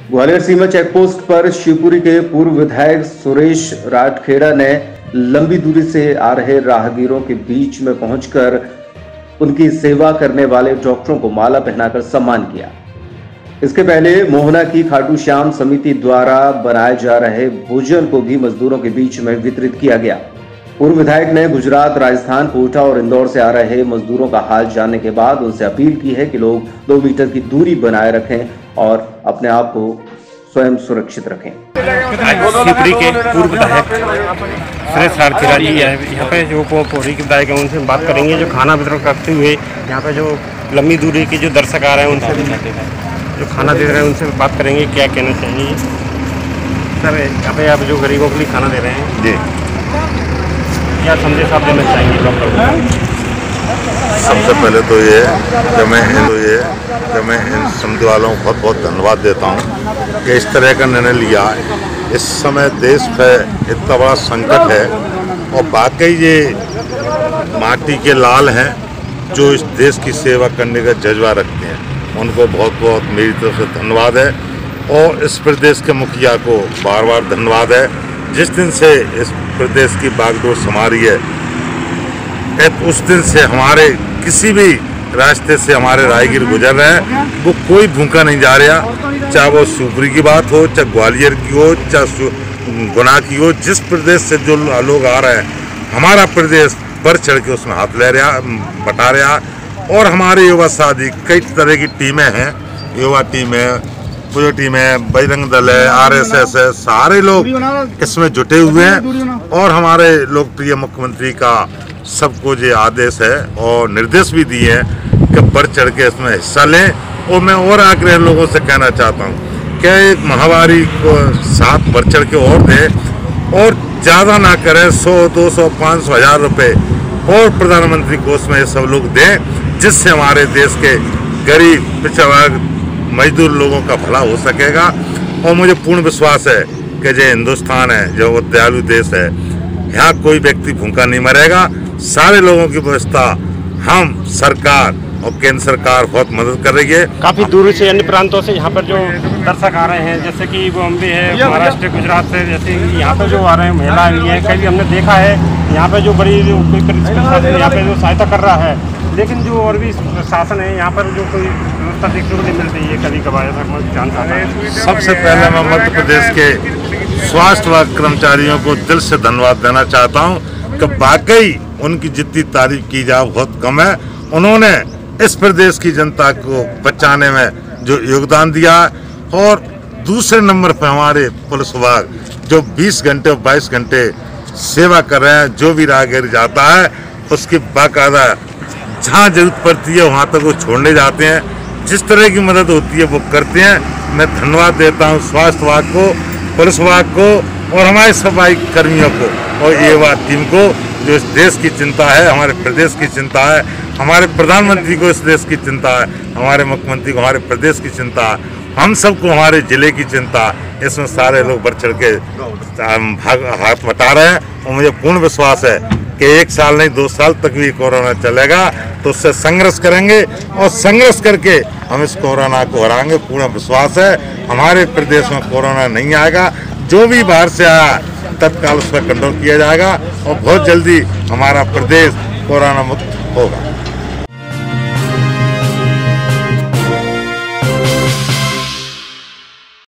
ग्वालियर सीमा checkpost पर शिवपुरी के पूर्व विधायक सुरेश राठखेड़ा ने लंबी दूरी से आ रहे राहगीरों के बीच में पहुंचकर उनकी सेवा करने वाले डॉक्टरों को माला पहनाकर सम्मान किया। इसके पहले मोहना की खाटू श्याम समिति द्वारा बनाए जा रहे भोजन को भी मजदूरों के बीच में वितरित किया गया। पूर्व विधायक ने गुजरात, राजस्थान, कोटा और इंदौर से आ रहे मजदूरों का हाल जानने के बाद उनसे अपील की है कि लोग 2 मीटर की दूरी बनाए रखें और अपने आप को स्वयं सुरक्षित रखें। शिवपुरी के पूर्व विधायक सुरेश राठखेड़ा जी यहाँ पे जो पौड़ी के विधायक हैं उनसे बात करेंगे। जो खाना वितरण करते हुए यहाँ पे जो लंबी दूरी के जो दर्शक आ रहे हैं उनसे जो खाना दे रहे हैं उनसे बात करेंगे, क्या कहना चाहिए सर। यहाँ पे आप जो गरीबों के लिए खाना दे रहे हैं जी, क्या संदेश आप देना चाहेंगे डॉक्टर? सबसे पहले तो ये कि मैं इन समिति वालों को बहुत बहुत धन्यवाद देता हूँ कि इस तरह का निर्णय लिया। इस समय देश पे इतना बड़ा संकट है और वाकई ये माटी के लाल हैं जो इस देश की सेवा करने का जज्बा रखते हैं। उनको बहुत बहुत मेरी तरफ से धन्यवाद है और इस प्रदेश के मुखिया को बार बार धन्यवाद है। जिस दिन से इस प्रदेश की बागडोर संभाली है उस दिन से हमारे किसी भी रास्ते से हमारे राहगीर गुजर रहे हैं, वो कोई भूखा नहीं जा रहा। चाहे वो शिवपुरी की बात हो, चाहे ग्वालियर की हो, चाहे गुना की हो, जिस प्रदेश से जो लोग आ रहे हैं हमारा प्रदेश बढ़ चढ़ के उसमें हाथ ले रहा, बटा रहा। और हमारे युवा साथी कई तरह की टीमें हैं, युवा टीम है, पूरी टीम है, बजरंग दल है, RSS है, सारे लोग इसमें जुटे हुए हैं। और हमारे लोकप्रिय मुख्यमंत्री का सबको ये आदेश है और निर्देश भी दिए हैं कि बढ़ चढ़ के इसमें हिस्सा लें। और मैं और आग्रह लोगों से कहना चाहता हूँ कि एक महामारी को साथ बढ़ चढ़ के और दें और ज़्यादा ना करें, 100, 200, 500, 1000 रुपये और प्रधानमंत्री कोष में ये सब लोग दें, जिससे हमारे देश के गरीब, पिछड़ा वर्ग, मजदूर लोगों का भला हो सकेगा। और मुझे पूर्ण विश्वास है कि जो हिंदुस्तान है, जो वो दयालु देश है, यहाँ कोई व्यक्ति भूखा नहीं मरेगा। सारे लोगों की व्यवस्था हम सरकार और केंद्र सरकार बहुत मदद कर रही है। काफ़ी दूर से अन्य प्रांतों से यहाँ पर जो दर्शक आ रहे हैं, जैसे कि बॉम्बे है, महाराष्ट्र, गुजरात से, जैसे यहाँ पर जो आ रहे हैं महिलाएं भी हैं। कभी हमने देखा है यहाँ पे जो बड़ी यहाँ पे जो सहायता कर रहा है, लेकिन जो और भी शासन है यहाँ पर जो कोई व्यवस्था देखने को नहीं मिल रही है कभी कभार, जानता है। सबसे पहले मैं मध्य प्रदेश के स्वास्थ्य विभाग कर्मचारियों को दिल से धन्यवाद देना चाहता हूँ कि वाकई उनकी जितनी तारीफ की जाए बहुत कम है। उन्होंने इस प्रदेश की जनता को बचाने में जो योगदान दिया। और दूसरे नंबर पर हमारे पुलिस विभाग जो 20 घंटे और 22 घंटे सेवा कर रहे हैं। जो भी राहगीर जाता है उसकी बाकायदा जहाँ जरूरत पड़ती है वहाँ तक वो छोड़ने जाते हैं। जिस तरह की मदद होती है वो करते हैं। मैं धन्यवाद देता हूँ स्वास्थ्य विभाग को, पुलिस विभाग को और हमारे सफाई कर्मियों को और युवा टीम को, जो इस देश की चिंता है, हमारे प्रदेश की चिंता है, हमारे प्रधानमंत्री को इस देश की चिंता है, हमारे मुख्यमंत्री को हमारे प्रदेश की चिंता है, हम सबको हमारे जिले की चिंता। इसमें सारे लोग बढ़ चढ़ के हाथ बटा रहे हैं। और मुझे पूर्ण विश्वास है कि 1 साल नहीं 2 साल तक भी कोरोना चलेगा, तो उससे संघर्ष करेंगे और संघर्ष करके हम इस कोरोना को हराएंगे। पूर्ण विश्वास है हमारे प्रदेश में कोरोना नहीं आएगा। जो भी बाहर से आया तत्काल उस पर कंट्रोल किया जाएगा और बहुत जल्दी हमारा प्रदेश कोरोना मुक्त होगा।